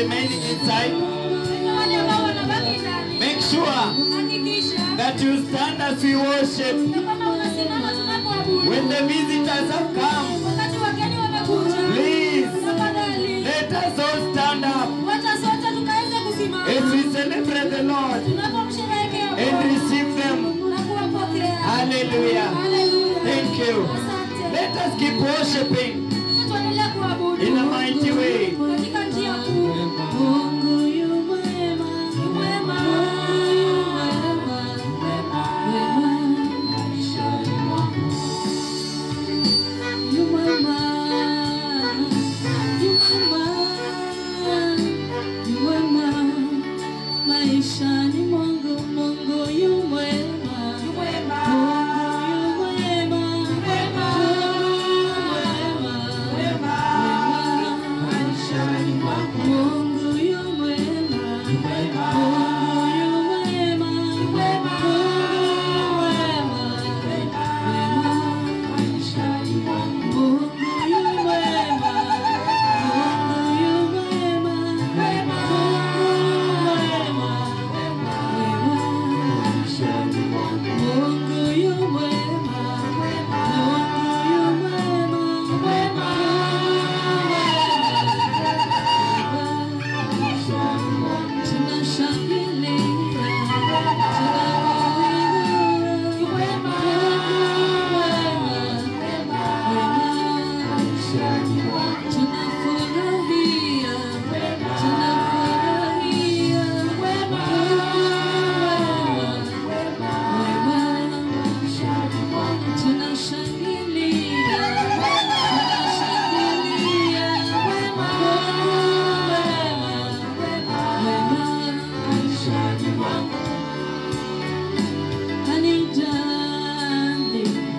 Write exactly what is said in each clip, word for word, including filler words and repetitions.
remaining inside, make sure that you stand as we worship. When the visitors have come, please let us all stand up as we celebrate the Lord and receive them. Hallelujah. Thank you. Let us keep worshiping in a mighty way.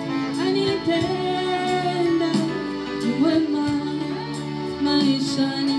Sunny